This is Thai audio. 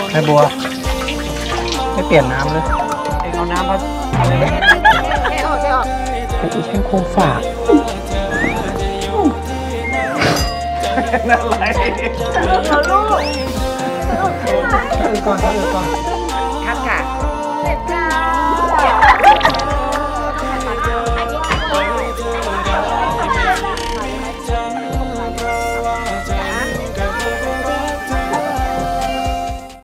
แม่บัวไม่เปลี่ยนน้ำเลยเองเอาน้ำมากูแค่โคฝากนั่นอะไรลูกก่อนก่อน